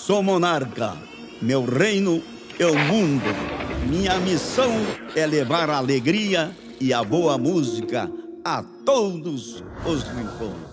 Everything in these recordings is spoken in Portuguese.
Sou monarca, meu reino é o mundo. Minha missão é levar a alegria e a boa música a todos os rincões.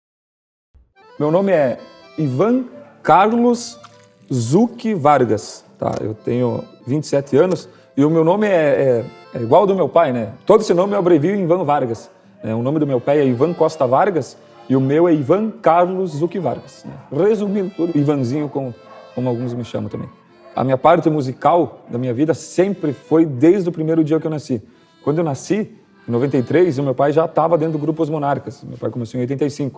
Meu nome é Ivan Carlos Zucchi Vargas, tá? Eu tenho 27 anos e o meu nome é igual ao do meu pai, né? Todo esse nome eu abrevio em Ivan Vargas. Né? O nome do meu pai é Ivan Costa Vargas e o meu é Ivan Carlos Zucchi Vargas. Né? Resumindo tudo, Ivanzinho, como alguns me chamam também. A minha parte musical da minha vida sempre foi desde o primeiro dia que eu nasci. Quando eu nasci, em 93, o meu pai já estava dentro do grupo Os Monarcas. Meu pai começou em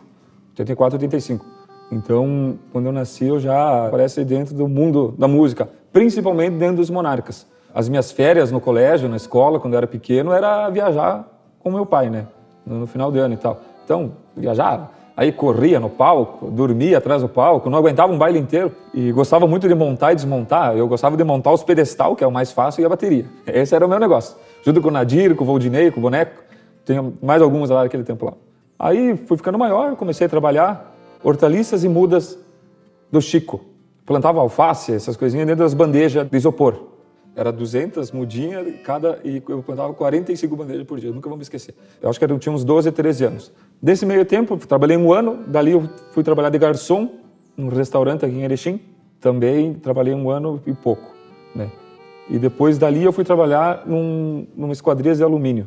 84, 85. Então, quando eu nasci, eu já apareci dentro do mundo da música, principalmente dentro dos Monarcas. As minhas férias no colégio, na escola, quando eu era pequeno, era viajar com meu pai, né? No final do ano e tal. Então, viajava. Aí corria no palco, dormia atrás do palco, não aguentava um baile inteiro. E gostava muito de montar e desmontar. Eu gostava de montar os pedestal, que é o mais fácil, e a bateria. Esse era o meu negócio. Junto com o Nadir, com o Valdinei, com o Boneco. Tenho mais alguns lá naquele tempo lá. Aí fui ficando maior, comecei a trabalhar hortaliças e mudas do Chico. Plantava alface, essas coisinhas dentro das bandejas de isopor. Era 200 mudinhas e eu plantava 45 bandejas por dia, nunca vou me esquecer. Eu acho que eu tinha uns 12, 13 anos. Desse meio tempo, trabalhei um ano, dali eu fui trabalhar de garçom num restaurante aqui em Erechim. Também trabalhei um ano e pouco, né? E depois dali eu fui trabalhar numa esquadria de alumínio,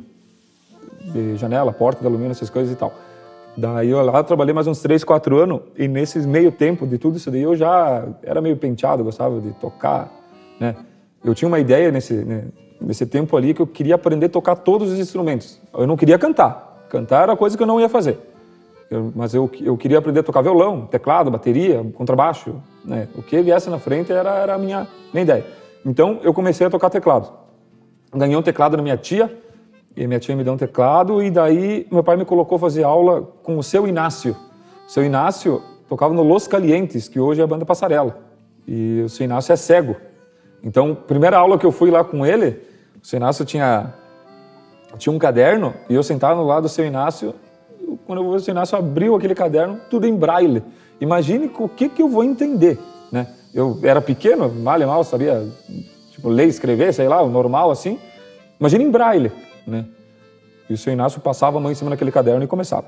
de janela, porta de alumínio, essas coisas e tal. Daí eu lá trabalhei mais uns 3, 4 anos e nesse meio tempo de tudo isso daí eu já era meio penteado, gostava de tocar, né? Eu tinha uma ideia nesse tempo ali que eu queria aprender a tocar todos os instrumentos. Eu não queria cantar. Cantar era coisa que eu não ia fazer. Mas eu queria aprender a tocar violão, teclado, bateria, contrabaixo, né? O que viesse na frente era a minha ideia. Então eu comecei a tocar teclado. Ganhei um teclado na minha tia, e minha tia me deu um teclado, e daí meu pai me colocou a fazer aula com o seu Inácio. O seu Inácio tocava no Los Calientes, que hoje é a banda Passarela. E o seu Inácio é cego. Então, primeira aula que eu fui lá com ele, o seu Inácio tinha um caderno, e eu sentava no lado do seu Inácio, quando o seu Inácio abriu aquele caderno, tudo em braille. Imagine o que eu vou entender, né? Eu era pequeno, mal e mal, sabia, tipo, ler e escrever, sei lá, o normal assim. Imagine em braille, né? E o seu Inácio passava a mão em cima daquele caderno e começava.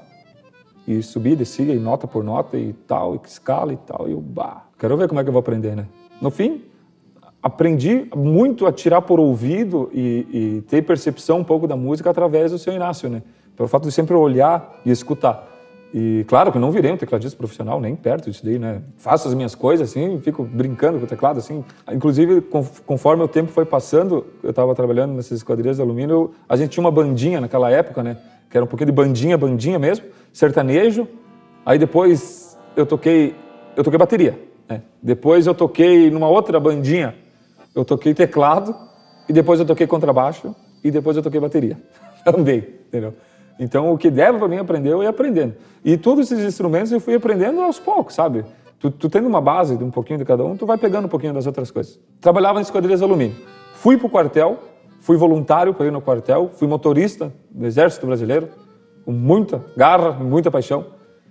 E subia, descia, e nota por nota, e tal, e escala e tal, e eu, quero ver como é que eu vou aprender, né? No fim, aprendi muito a tirar por ouvido e ter percepção um pouco da música através do seu Inácio, né? Pelo fato de sempre olhar e escutar. E claro que eu não virei um tecladista profissional, nem perto disso daí, né? Faço as minhas coisas assim, fico brincando com o teclado assim. Inclusive, conforme o tempo foi passando, eu estava trabalhando nessas esquadrias de alumínio, a gente tinha uma bandinha naquela época, né? Que era um pouquinho de bandinha mesmo, sertanejo. Aí depois eu toquei bateria, né? Depois eu toquei numa outra bandinha, eu toquei teclado, e depois eu toquei contrabaixo, e depois eu toquei bateria. Também, entendeu? Então, o que deve para mim aprender, eu ia aprendendo. E todos esses instrumentos eu fui aprendendo aos poucos, sabe? Tu tendo uma base de um pouquinho de cada um, tu vai pegando um pouquinho das outras coisas. Trabalhava em esquadrias de alumínio. Fui para o quartel, fui voluntário para ir no quartel, fui motorista do Exército Brasileiro, com muita garra, muita paixão.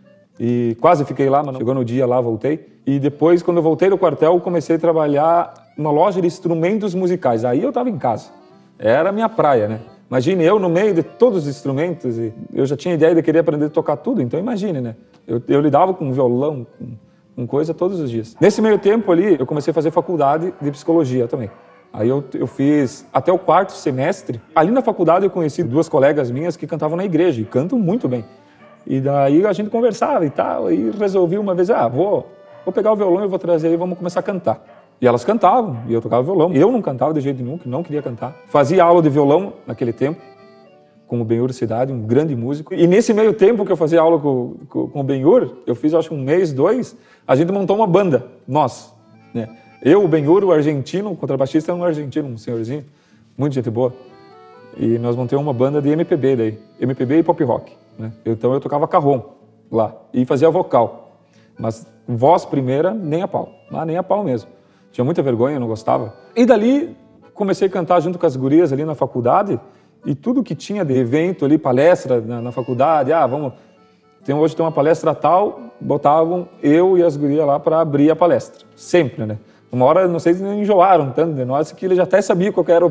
E quase fiquei lá, mas chegou no dia lá, voltei. E depois, quando eu voltei do quartel, comecei a trabalhar numa loja de instrumentos musicais. Aí eu estava em casa. Era a minha praia, né? Imagine eu no meio de todos os instrumentos, e eu já tinha ideia de querer aprender a tocar tudo, então imagine, né? Eu lidava com violão, com coisa todos os dias. Nesse meio tempo ali, eu comecei a fazer faculdade de psicologia também. Aí eu fiz até o 4º semestre. Ali na faculdade eu conheci 2 colegas minhas que cantavam na igreja, e cantam muito bem. E daí a gente conversava e tal, e resolvi uma vez, vou pegar o violão e vou trazer aí, vamos começar a cantar. E elas cantavam, e eu tocava violão. Eu não cantava de jeito nenhum, que não queria cantar. Fazia aula de violão naquele tempo, com o Benhur Cidade, um grande músico. E nesse meio tempo que eu fazia aula com o Benhur, eu fiz acho que 1 mês, 2, a gente montou uma banda, nós, né? Eu, o Benhur, o argentino, o contrabaixista era um argentino, um senhorzinho, muito gente boa. E nós montamos uma banda de MPB daí, MPB e pop rock, né? Então eu tocava carrom lá e fazia vocal. Mas voz primeira, nem a pau, nem a pau mesmo. Tinha muita vergonha, não gostava. E dali comecei a cantar junto com as gurias ali na faculdade, e tudo que tinha de evento ali, palestra na faculdade, vamos hoje tem uma palestra tal, botavam eu e as gurias lá para abrir a palestra. Sempre, né? Uma hora, não sei se enjoaram tanto de nós, que ele já até sabia qual que era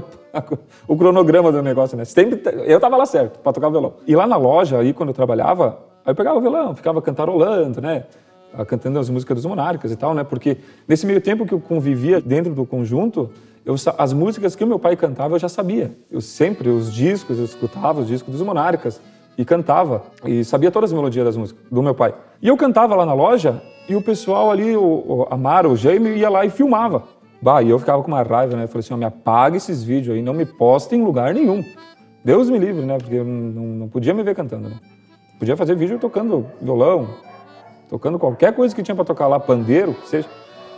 o cronograma do negócio, né? Sempre, eu tava lá certo, para tocar violão. E lá na loja, aí quando eu trabalhava, aí eu pegava o violão, ficava cantarolando, né? Cantando as músicas dos Monarcas e tal, né? Porque nesse meio tempo que eu convivia dentro do conjunto, as músicas que o meu pai cantava eu já sabia. Eu sempre, os discos, eu escutava os discos dos Monarcas e cantava. E sabia todas as melodias das músicas do meu pai. E eu cantava lá na loja e o pessoal ali, a Mara, o Jaime, ia lá e filmava. Bah, e eu ficava com uma raiva, né? Eu falei assim, me apaga esses vídeos aí, não me postem em lugar nenhum. Deus me livre, né? Porque eu não podia me ver cantando, né? Podia fazer vídeo tocando violão, tocando qualquer coisa que tinha para tocar lá, pandeiro, que seja,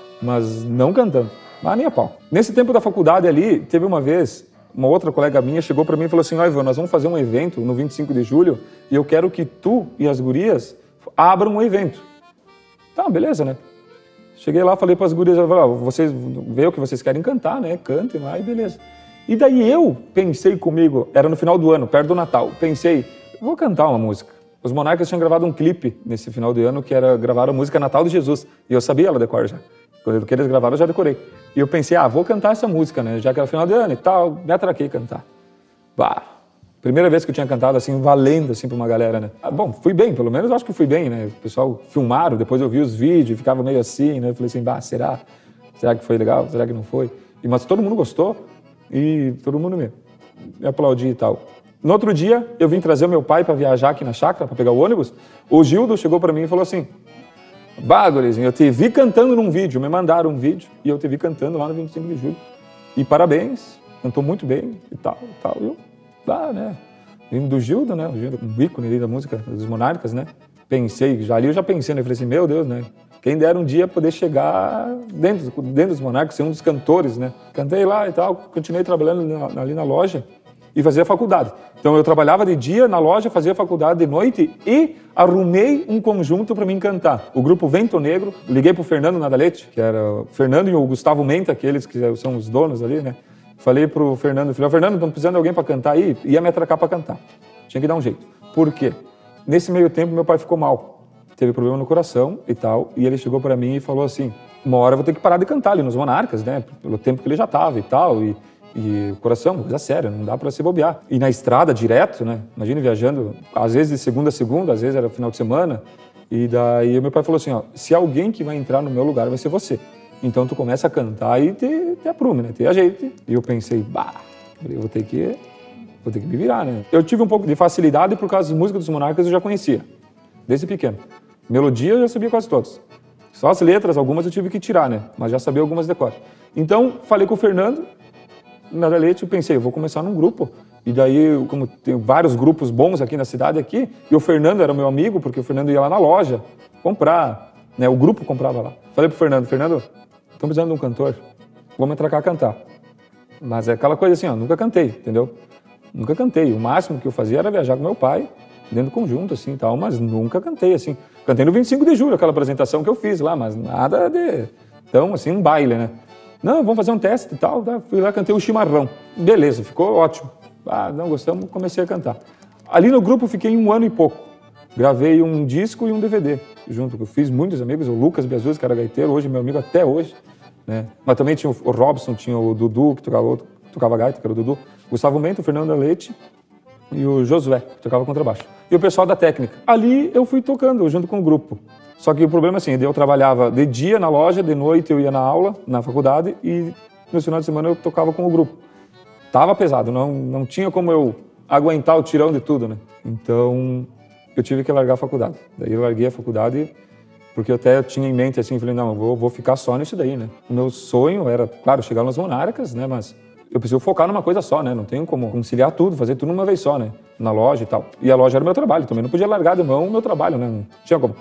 mas não cantando. Mas nem a pau. Nesse tempo da faculdade ali, teve uma vez, uma outra colega minha chegou para mim e falou assim, ó, Ivan, nós vamos fazer um evento no 25 de julho e eu quero que tu e as gurias abram um evento. Tá, beleza, né? Cheguei lá, falei para as gurias, vocês veem o que vocês querem cantar, né? Cantem lá e beleza. E daí eu pensei comigo, era no final do ano, perto do Natal, pensei, vou cantar uma música. Os Monarcas tinham gravado um clipe nesse final do ano que era gravar a música Natal de Jesus. E eu sabia ela de cor já. Quando eles gravaram, eu já decorei. E eu pensei, vou cantar essa música, né? Já que era final de ano e tal, me atraquei a cantar. Bah, primeira vez que eu tinha cantado assim, valendo assim pra uma galera, né? Bom, fui bem, pelo menos acho que fui bem, né? O pessoal filmaram, depois eu vi os vídeos, ficava meio assim, né? Eu falei assim, será? Será que foi legal? Será que não foi? Mas todo mundo gostou e todo mundo me aplaudiu e tal. No outro dia, eu vim trazer o meu pai para viajar aqui na chácara, para pegar o ônibus. O Gildo chegou para mim e falou assim, gurizinho, eu te vi cantando num vídeo, me mandaram um vídeo e eu te vi cantando lá no 25 de julho. E parabéns, cantou muito bem e tal. Eu, né? Vindo do Gildo, né? O Gildo, um ícone ali da música dos Monarcas, né? Pensei, eu já pensei, né? Eu falei assim, meu Deus, né? Quem dera um dia poder chegar dentro dos Monarcas, ser um dos cantores, né? Cantei lá e tal, continuei trabalhando ali na loja e fazia faculdade. Então eu trabalhava de dia na loja, fazia faculdade de noite e arrumei um conjunto para mim cantar. O grupo Vento Negro, liguei pro Fernando Nadalete, que era o Fernando e o Gustavo Menta, aqueles que são os donos ali, né? Falei pro Fernando, Fernando, estamos precisando de alguém para cantar aí? Ia me atracar para cantar. Tinha que dar um jeito. Por quê? Nesse meio tempo meu pai ficou mal. Teve problema no coração e tal, e ele chegou para mim e falou assim, uma hora eu vou ter que parar de cantar ali nos Monarcas, né? Pelo tempo que ele já tava e tal, e o coração, coisa séria, não dá para se bobear. E na estrada, direto, né? Imagina viajando, às vezes de segunda a segunda, às vezes era final de semana. E daí o meu pai falou assim, ó, se alguém que vai entrar no meu lugar vai ser você. Então tu começa a cantar e te aprume, né? Te ajeite. E eu pensei, eu vou ter que me virar, né? Eu tive um pouco de facilidade por causa das músicas dos Monarcas eu já conhecia, desde pequeno. Melodia eu já sabia quase todas. Só as letras, algumas eu tive que tirar, né? Mas já sabia algumas de cor. Então, falei com o Fernando, Nadalete, eu pensei, eu vou começar num grupo. E daí, como tem vários grupos bons aqui na cidade, e o Fernando era meu amigo, porque o Fernando ia lá na loja comprar, né? O grupo comprava lá. Falei pro Fernando, estamos precisando de um cantor, vamos entrar cá a cantar. Mas é aquela coisa assim, ó, nunca cantei, entendeu? Nunca cantei. O máximo que eu fazia era viajar com meu pai, dentro do conjunto, assim, tal, mas nunca cantei, assim. Cantei no 25 de julho, aquela apresentação que eu fiz lá, mas nada de... Então, assim, um baile, né? Não, vamos fazer um teste e tal. Tá? Fui lá, cantei o Chimarrão. Beleza, ficou ótimo. Não gostamos, comecei a cantar. Ali no grupo fiquei 1 ano e pouco. Gravei um disco e um DVD junto. Eu fiz muitos amigos, o Lucas Biazuz, que era gaiteiro, hoje meu amigo até hoje, né? Mas também tinha o Robson, tinha o Dudu, que tocava gaita, que era o Dudu. Gustavo Mento, o Fernando Leite e o Josué, que tocava contrabaixo. E o pessoal da técnica. Ali eu fui tocando junto com o grupo. Só que o problema é assim, eu trabalhava de dia na loja, de noite eu ia na aula, na faculdade, e no final de semana eu tocava com o grupo. Tava pesado, não tinha como eu aguentar o tirão de tudo, né? Então eu tive que largar a faculdade. Daí eu larguei a faculdade porque eu até tinha em mente assim, falei, não, eu vou ficar só nisso daí, né? O meu sonho era, claro, chegar nas Monarcas, né? Mas eu preciso focar numa coisa só, né? Não tenho como conciliar tudo, fazer tudo numa vez só, né? Na loja e tal. E a loja era o meu trabalho, também não podia largar de mão o meu trabalho, né? Não tinha como.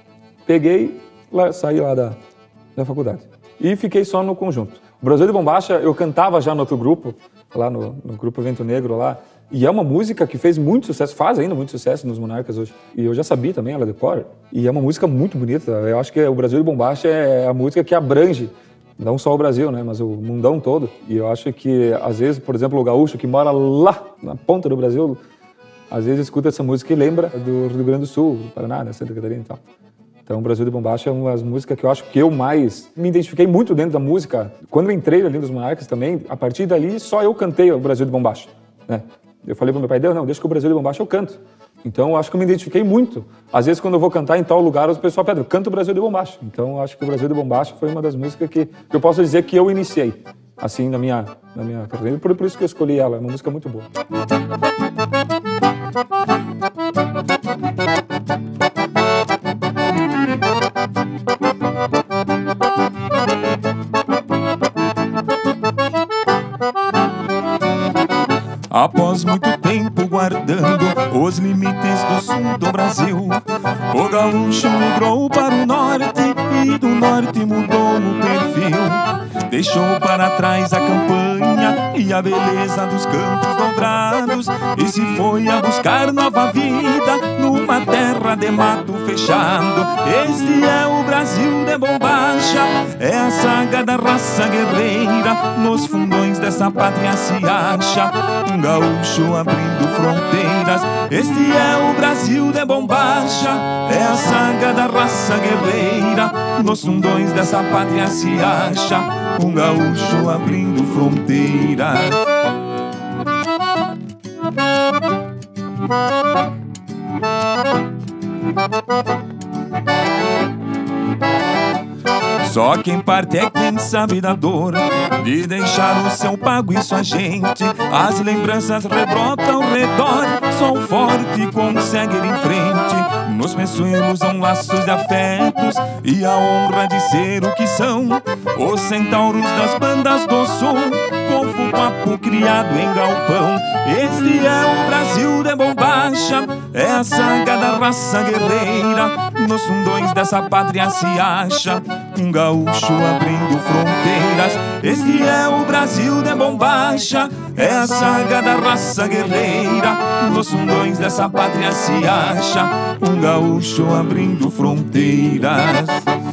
Peguei, saí lá da faculdade. E fiquei só no conjunto. O Brasil de Bombacha, eu cantava já no outro grupo, lá no grupo Vento Negro lá. E é uma música que fez muito sucesso, faz ainda muito sucesso nos Monarcas hoje. E eu já sabia também ela de cor. E é uma música muito bonita. Eu acho que o Brasil de Bombacha é a música que abrange, não só o Brasil, né, mas o mundão todo. E eu acho que, às vezes, por exemplo, o gaúcho que mora lá, na ponta do Brasil, às vezes escuta essa música e lembra do Rio Grande do Sul, do Paraná, né, Santa Catarina e tal. Então, o Brasil de Bombacha é uma das músicas que eu acho que eu mais me identifiquei muito dentro da música. Quando eu entrei ali nos Monarcas também, a partir dali só eu cantei o Brasil de Bombacha, né? Eu falei pro meu pai, não, deixa que o Brasil de Bombacha eu canto. Então, eu acho que eu me identifiquei muito. Às vezes, quando eu vou cantar em tal lugar, os pessoal pedem, canta o Brasil de Bombacha. Então, eu acho que o Brasil de Bombacha foi uma das músicas que eu posso dizer que eu iniciei, assim, na minha carreira. Por isso que eu escolhi ela, é uma música muito boa. Após muito tempo guardando os limites do sul do Brasil, o gaúcho migrou para o norte e do norte mudou o perfil. Deixou para trás a campanha e a beleza dos campos dobrados e se foi a buscar nova vida numa terra de mato fechado. Este é o Brasil de Bombacha, é a saga da raça guerreira. Nos fundões dessa pátria se acha um gaúcho abrindo fronteiras. Este é o Brasil de Bombacha, é a saga da raça guerreira. Nos fundões dessa pátria se acha um gaúcho abrindo fronteiras. Só quem parte é quem sabe da dor de deixar o seu pago e sua gente. As lembranças rebrotam ao redor, só o forte consegue ir em frente. Nos peçoelos são laços de afetos e a honra de ser o que são os centauros das bandas do sul, povo papo criado em galpão. Este é o Brasil de Bombacha, é a saga da raça guerreira. Nos fundões dessa pátria se acha um gaúcho abrindo fronteiras. Este é o Brasil de Bombacha, é a saga da raça guerreira. Nos fundões dessa pátria se acha um gaúcho abrindo fronteiras.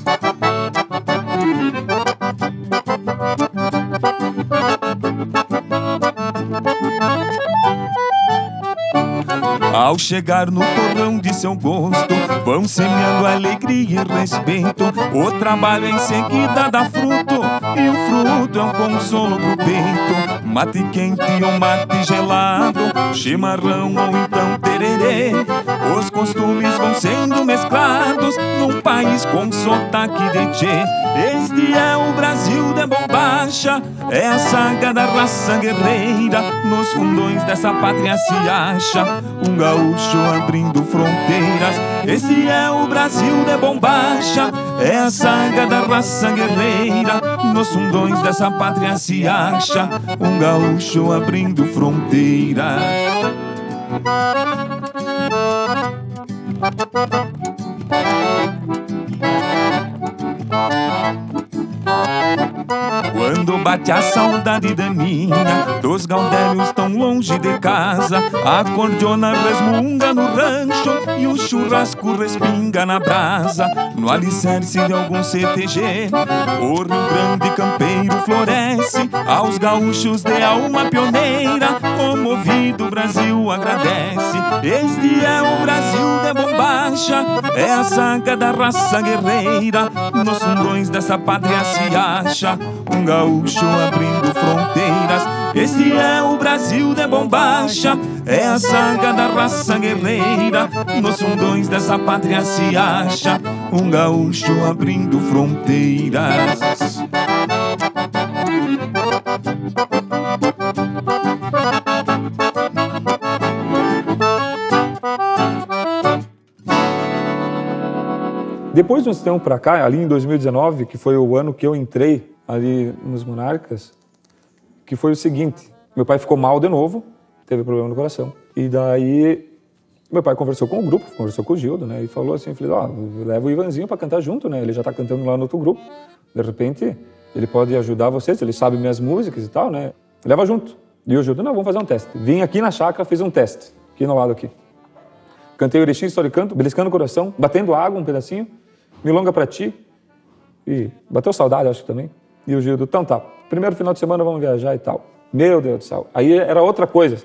Ao chegar no torrão de seu gosto, vão semeando alegria e respeito. O trabalho em seguida dá fruto, e o fruto é um consolo pro peito. Mate quente ou mate gelado, chimarrão ou então tererê. Os costumes vão sendo mesclados num país com sotaque de tchê. Este é o Brasil de Bombacha, é a saga da raça guerreira. Nos fundões dessa pátria se acha um gaúcho abrindo fronteiras. Este é o Brasil de Bombacha, é a saga da raça guerreira. Nos fundões dessa pátria se acha um gaúcho abrindo fronteiras. Quando bate a saudade daninha dos gaudélios tão longe de casa, a cordiona resmunga no rancho e o churrasco respinga na brasa. No alicerce de algum CTG, o Rio Grande campeiro floresce aos gaúchos de alma pioneira. Comovido o Brasil agradece. Este é o Brasil de Bombacha, é a saga da raça guerreira. Nos fundões dessa pátria se acha um gaúcho abrindo fronteiras. Este é o Brasil de Bombacha, é a saga da raça guerreira. Nos fundões dessa pátria se acha um gaúcho abrindo fronteiras. Depois de uns tempos pra cá, ali em 2019, que foi o ano que eu entrei ali nos Monarcas, que foi o seguinte: meu pai ficou mal de novo, teve problema no coração. E daí meu pai conversou com o grupo, conversou com o Gildo, né? E falou assim, falei, leva o Ivanzinho pra cantar junto, né? Ele já tá cantando lá no outro grupo. De repente, ele pode ajudar vocês, ele sabe minhas músicas e tal, né? Leva junto. E o Gildo, não, vamos fazer um teste. Vim aqui na chácara, fiz um teste, aqui no lado aqui. Cantei o Erechim, História e Canto, beliscando o coração, batendo água um pedacinho, Milonga pra ti. E bateu saudade, acho que também. E o Gildo, então tá, primeiro final de semana vamos viajar e tal. Meu Deus do céu. Aí era outra coisa.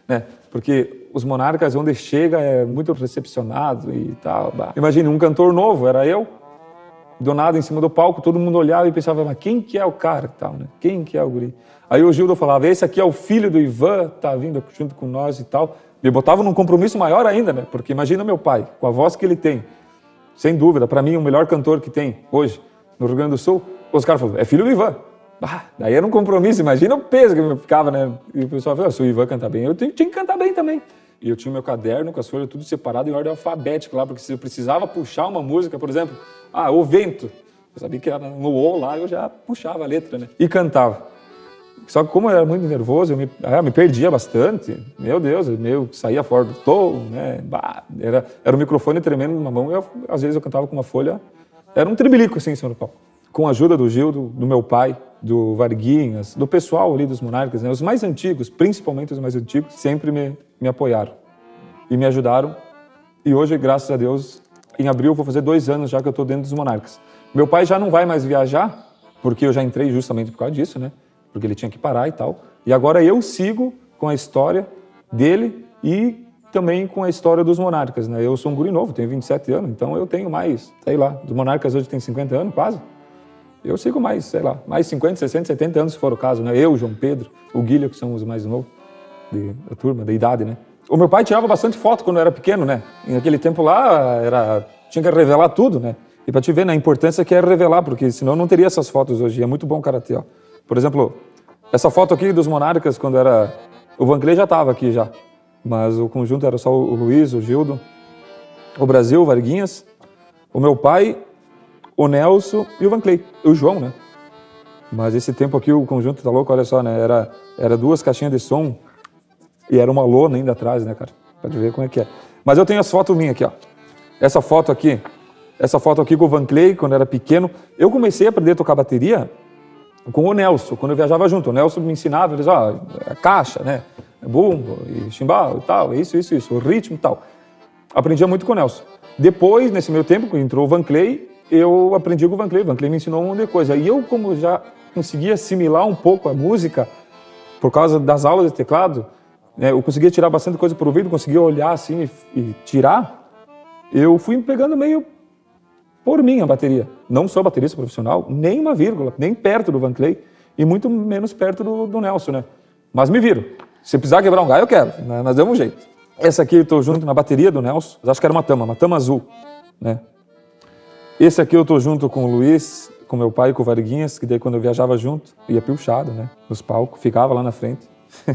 né? Porque os Monarcas, onde chega, é muito recepcionado e tal. Imagina, um cantor novo, era eu, do nada em cima do palco, todo mundo olhava e pensava, mas quem que é o cara e tal, né? Quem que é o guri? Aí o Gildo falava, esse aqui é o filho do Ivan, tá vindo junto com nós e tal. Me botava num compromisso maior ainda, né? Porque imagina meu pai, com a voz que ele tem, sem dúvida, para mim, o melhor cantor que tem hoje no Rio Grande do Sul, os caras falaram, é filho do Ivan. Daí era um compromisso, imagina o peso que eu ficava, né? E o pessoal falou, se o Ivan cantar bem, eu tinha que cantar bem também. E eu tinha o meu caderno com as folhas tudo separado em ordem alfabética lá, porque se eu precisava puxar uma música, por exemplo, O Vento, eu sabia que era no O lá, eu já puxava a letra, né? E cantava. Só que como eu era muito nervoso, eu me perdia bastante. Meu Deus, eu saía fora do tom, né? Era um microfone tremendo numa mão e às vezes eu cantava com uma folha. Era um tremelico assim em cima do palco. Com a ajuda do Gildo, do meu pai, do Varguinhas, do pessoal ali dos Monarcas, né? Os mais antigos, principalmente os mais antigos, sempre me apoiaram e me ajudaram. E hoje, graças a Deus, em abril eu vou fazer 2 anos já que eu estou dentro dos Monarcas. Meu pai já não vai mais viajar, porque eu já entrei justamente por causa disso, né? Porque ele tinha que parar e tal. E agora eu sigo com a história dele e também com a história dos Monarcas, né? Eu sou um guri novo, tenho 27 anos, então eu tenho mais, sei lá, dos Monarcas hoje tem 50 anos quase. Eu sigo mais, sei lá, mais 50, 60, 70 anos se for o caso, né? Eu, João Pedro, o Guilherme, que são os mais novos da turma, da idade, né? O meu pai tirava bastante foto quando eu era pequeno, né? E naquele tempo lá tinha que revelar tudo, né? E pra te ver, né, a importância que é revelar, porque senão eu não teria essas fotos hoje. É muito bom o karatê, ó. Por exemplo, essa foto aqui dos Monarcas, quando era... O Van Clay já estava aqui já, mas o conjunto era só o Luiz, o Gildo, o Brasil, o Varguinhas, o meu pai, o Nelson e o Van Clay, e o João, né? Mas esse tempo aqui o conjunto tá louco, olha só, né? Era 2 caixinhas de som e era uma lona ainda atrás, né, cara? Pode ver como é que é. Mas eu tenho as fotos minhas aqui, ó. Essa foto aqui com o Van Clay, quando eu era pequeno. Eu comecei a aprender a tocar bateria com o Nelson, quando eu viajava junto. O Nelson me ensinava, ele dizia, a caixa, né? Bumbo e chimbal e tal, isso, o ritmo e tal. Aprendia muito com o Nelson. Depois, nesse meio tempo, que entrou o Van Clay, eu aprendi com o Van Clay. O Van Clay me ensinou um monte de coisa. E eu, como já conseguia assimilar um pouco a música, por causa das aulas de teclado, né, eu conseguia tirar bastante coisa por ouvido, conseguia olhar assim e tirar, eu fui pegando meio por mim a bateria. Não sou baterista profissional, nem uma vírgula, nem perto do Van Clay, e muito menos perto do Nelson, né? Mas me viro. Se precisar quebrar um galho, eu quebro, né? Nós damos um jeito. Essa aqui eu estou junto na bateria do Nelson, acho que era uma tama azul, né? Esse aqui eu estou junto com o Luiz, com meu pai e com o Varguinhas, que daí quando eu viajava junto, ia pilchado, né? Nos palcos, ficava lá na frente.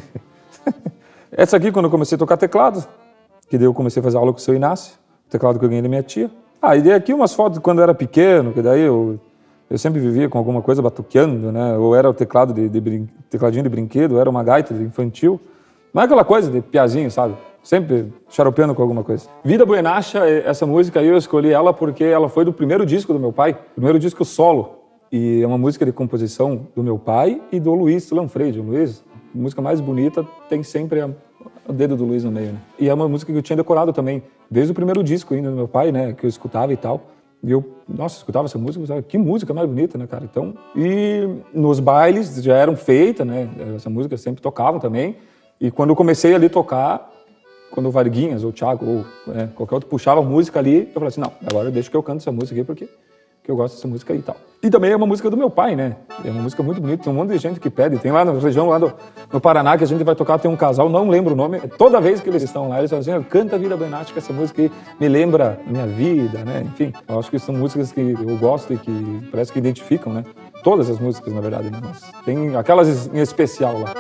Essa aqui quando eu comecei a tocar teclado, que daí eu comecei a fazer aula com o seu Inácio, o teclado que eu ganhei da minha tia. E daí aqui umas fotos de quando eu era pequeno, que daí eu sempre vivia com alguma coisa batuqueando, né? Ou era o tecladinho de brinquedo, ou era uma gaita infantil. Não é aquela coisa de piazinho, sabe? Sempre xaropeando com alguma coisa. Vida Buenacha, essa música aí eu escolhi ela porque ela foi do primeiro disco do meu pai, primeiro disco solo. E é uma música de composição do meu pai e do Luiz Lanfredi. O Luiz, a música mais bonita, tem sempre o dedo do Luiz no meio, né? E é uma música que eu tinha decorado também, desde o primeiro disco ainda do meu pai, né? Que eu escutava e tal. E eu, nossa, escutava essa música, sabe? Que música mais bonita, né, cara? Então, e nos bailes já eram feitas, né? Essa música sempre tocavam também. E quando eu comecei ali a tocar, quando o Varguinhas ou o Thiago ou qualquer outro puxava a música ali, eu falei assim, não, agora deixa que eu canto essa música aqui porque eu gosto dessa música aí e tal. E também é uma música do meu pai, né? É uma música muito bonita, tem um monte de gente que pede. Tem lá na região, lá no Paraná, que a gente vai tocar, tem um casal, não lembro o nome. Toda vez que eles estão lá, eles falam assim, canta Vida Buenacha, que essa música aí me lembra a minha vida, né? Enfim, eu acho que são músicas que eu gosto e que parece que identificam, né? Todas as músicas, na verdade, né? Mas tem aquelas em especial lá.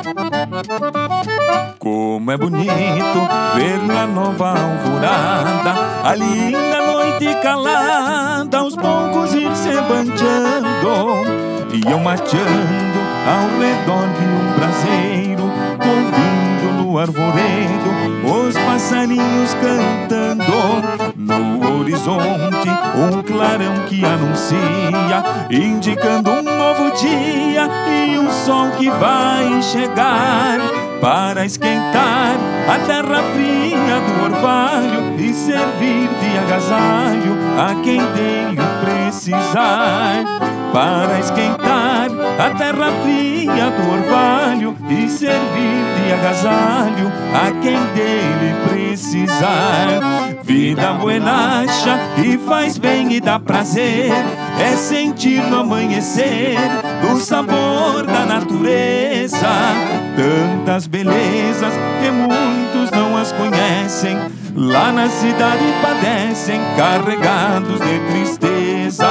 Como é bonito ver na nova alvorada a linda noite calada, aos poucos ir se bandeando e eu mateando ao redor de um braseiro, ouvindo no arvoredo os passarinhos cantando. No horizonte um clarão que anuncia, indicando um novo dia e um sol que vai chegar para esquentar a terra fria do orvalho e servir de agasalho a quem dele precisar. Para esquentar a terra fria do orvalho e servir de agasalho a quem dele precisar. Vida buenacha que faz bem e dá prazer, é sentir no amanhecer do sabor da natureza. Tantas belezas que muitos não as conhecem, lá na cidade padecem, carregados de tristeza.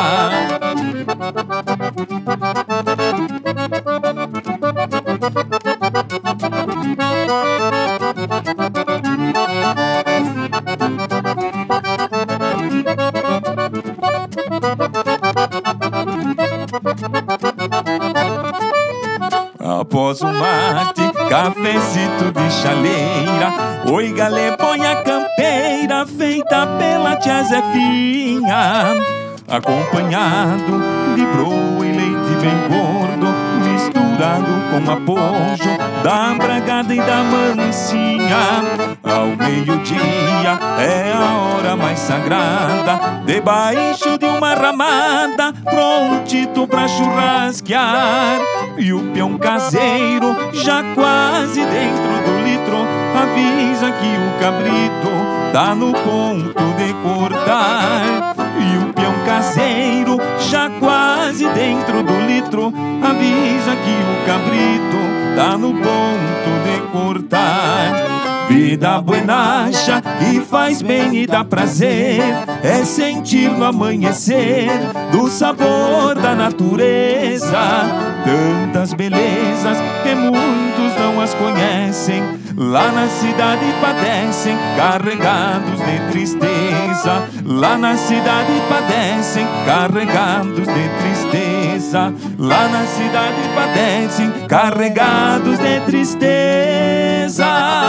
Após o mate, cafezito de chaleira, oi galê, põe a campeira feita pela tia Zefinha, acompanhado de broa e leite bem gordo, misturado com apojo da bragada e da mansinha. Ao meio-dia é a hora mais sagrada, debaixo de uma ramada, prontito pra churrasquear. E o peão caseiro, já quase dentro do litro, avisa que o cabrito tá no ponto de cortar. E o peão caseiro, já quase dentro do litro, avisa que o cabrito tá no ponto de cortar. Vida buenacha que faz bem e dá prazer, é sentir no amanhecer do sabor da natureza. Tantas belezas que muitos não as conhecem, lá na cidade padecem, carregados de tristeza. Lá na cidade padecem, carregados de tristeza. Lá na cidade padecem, carregados de tristeza.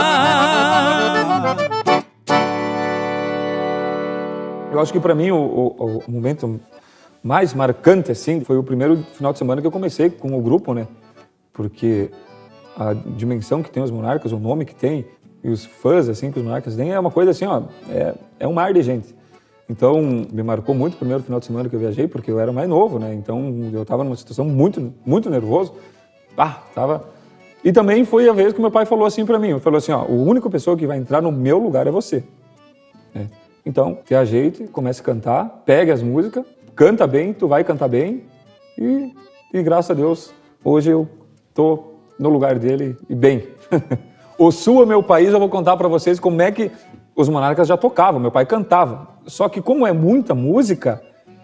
Eu acho que para mim o momento mais marcante assim foi o primeiro final de semana que eu comecei com o grupo, né? Porque a dimensão que tem os Monarcas, o nome que tem e os fãs assim que os Monarcas têm é uma coisa assim, ó, é um mar de gente. Então me marcou muito o primeiro final de semana que eu viajei, porque eu era mais novo, né? Então eu estava numa situação muito nervoso. Tava. E também foi a vez que meu pai falou assim para mim, ele falou assim, ó, a única pessoa que vai entrar no meu lugar é você. Então, te ajeite, comece a cantar, pegue as músicas, canta bem, tu vai cantar bem e graças a Deus, hoje eu tô no lugar dele e bem. O Sul é meu país, eu vou contar para vocês como é que os Monarcas já tocavam, meu pai cantava. Só que como é muita música,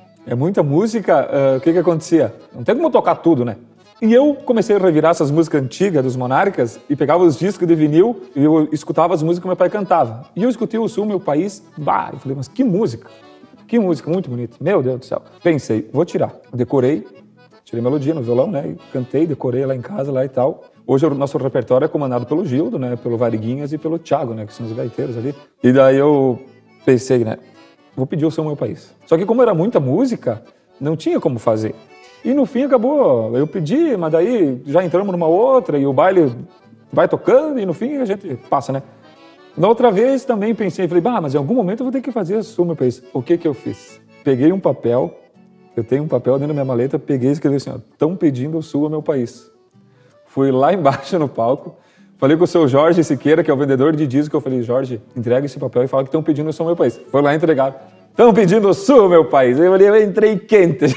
o que acontecia? Não tem como tocar tudo, né? E eu comecei a revirar essas músicas antigas dos Monarcas e pegava os discos de vinil e eu escutava as músicas que meu pai cantava. E eu escutei o Sul, meu país, eu falei, mas que música muito bonita, meu Deus do céu. Pensei, vou tirar. Decorei, tirei melodia no violão, né, e cantei, decorei lá em casa lá e tal. Hoje o nosso repertório é comandado pelo Gildo, né, pelo Variguinhas e pelo Thiago, né, que são os gaiteiros ali. E daí eu pensei, né, vou pedir o Sul, meu país. Só que como era muita música, não tinha como fazer. E no fim acabou, eu pedi, mas daí já entramos numa outra e o baile vai tocando e no fim a gente passa, né? Na outra vez também pensei, falei, mas em algum momento eu vou ter que fazer o Sul, meu país. O que eu fiz? Peguei um papel, eu tenho um papel dentro da minha maleta, peguei e escrevi assim, ó, estão pedindo o Sul ao meu país. Fui lá embaixo no palco, falei com o seu Jorge Siqueira, que é o vendedor de disco, eu falei, Jorge, entrega esse papel e fala que estão pedindo o Sul ao meu país. Foi lá entregar, estão pedindo o Sul ao meu país. Eu entrei quente.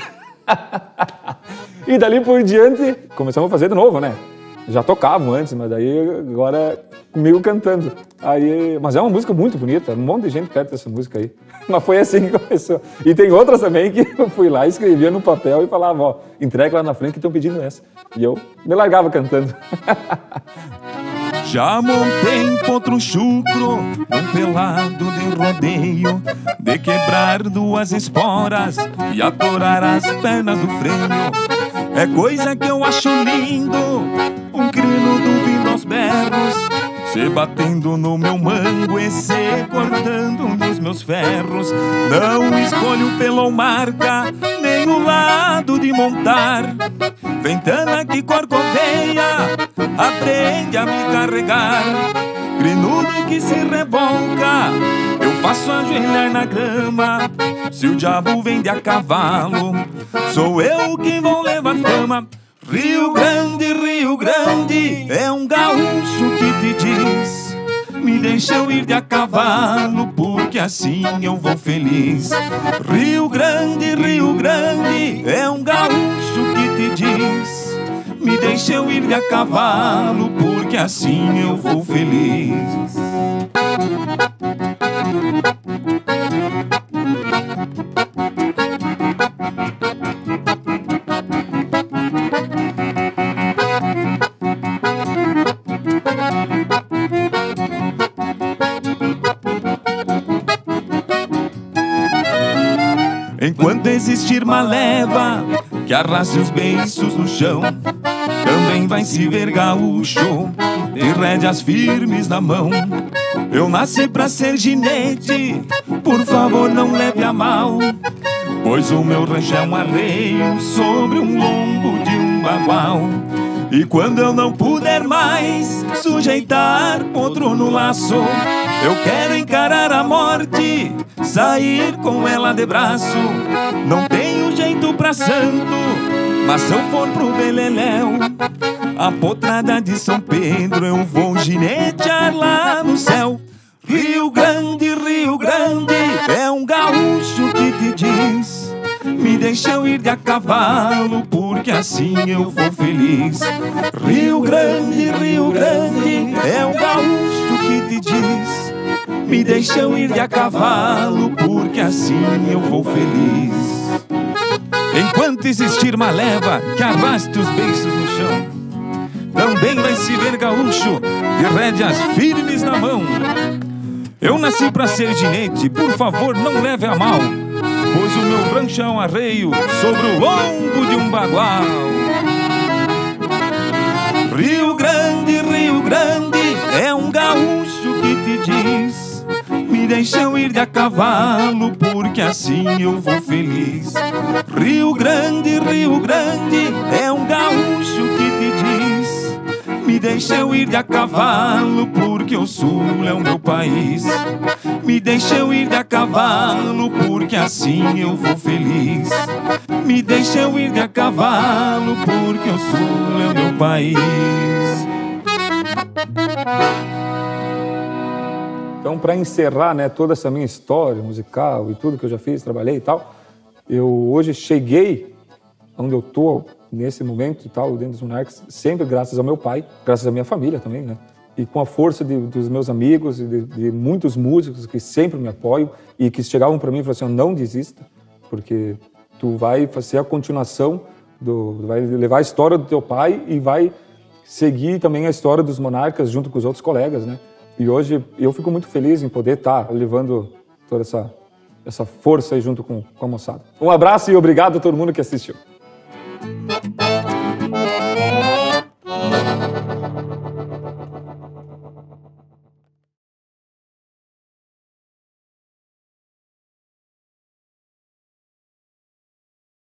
E dali por diante, começamos a fazer de novo, né? Já tocavam antes, mas daí agora comigo cantando. Mas é uma música muito bonita, um monte de gente perto dessa música aí. Mas foi assim que começou. E tem outras também que eu fui lá, escrevia no papel e falava, ó, entrega lá na frente que estão pedindo essa. E eu me largava cantando. Já montei em potro chucro, num pelado de rodeio, de quebrar duas esporas e atorar as pernas do freio. É coisa que eu acho lindo, um crino do vindo aos berros, se batendo no meu mango e se cortando nos meus ferros. Não escolho pela ou marca, nem o lado de montar. Ventana que corcoveia, aprende a me carregar. Crinudo que se revolca, eu faço ajoelhar na grama. Se o diabo vem de a cavalo, sou eu que vou levar fama. Rio Grande, é um gaúcho que te diz: me deixa eu ir de a cavalo, porque assim eu vou feliz. Rio Grande, é um gaúcho que te diz: me deixa eu ir de a cavalo, porque assim eu vou feliz. Enquanto existir maleva que arraste os beiços no chão, também vai se ver gaúcho de rédeas firmes na mão. Eu nasci pra ser ginete, por favor não leve a mal, pois o meu rancho é um arreio sobre um lombo de um bagual. E quando eu não puder mais sujeitar potro no laço, eu quero encarar a morte, sair com ela de braço. Não tenho jeito pra santo, mas se eu for pro Beleléu, a potrada de São Pedro eu vou ginetear lá no céu. Rio Grande, é um gaúcho que te diz: me deixa eu ir de a cavalo, porque assim eu vou feliz. Rio Grande, é um gaúcho que te diz: me deixa eu ir de a cavalo, porque assim eu vou feliz. Enquanto existir maleva que arraste os beiços no chão, também vai se ver gaúcho de rédeas firmes na mão. Eu nasci pra ser ginete, por favor não leve a mal, pois o meu rancho é um arreio sobre o lombo de um bagual. Rio Grande, é um gaúcho que te diz: me deixa eu ir de a cavalo, porque assim eu vou feliz. Rio Grande, é um gaúcho que te diz: me deixa eu ir de a cavalo, porque o sul é o meu país. Me deixa eu ir de a cavalo, porque assim eu vou feliz. Me deixa eu ir de a cavalo, porque o sul é o meu país. Então, para encerrar, né, toda essa minha história musical e tudo que eu já fiz, trabalhei e tal, eu hoje cheguei onde eu tô nesse momento e tal, dentro dos Monarcas, sempre graças ao meu pai, graças à minha família também, né? E com a força dos meus amigos e de muitos músicos que sempre me apoiam e que chegavam para mim e falavam assim: não desista, porque tu vai fazer a continuação, vai levar a história do teu pai e vai seguir também a história dos Monarcas junto com os outros colegas, né? E hoje eu fico muito feliz em poder estar levando toda essa força aí junto com a moçada. Um abraço e obrigado a todo mundo que assistiu.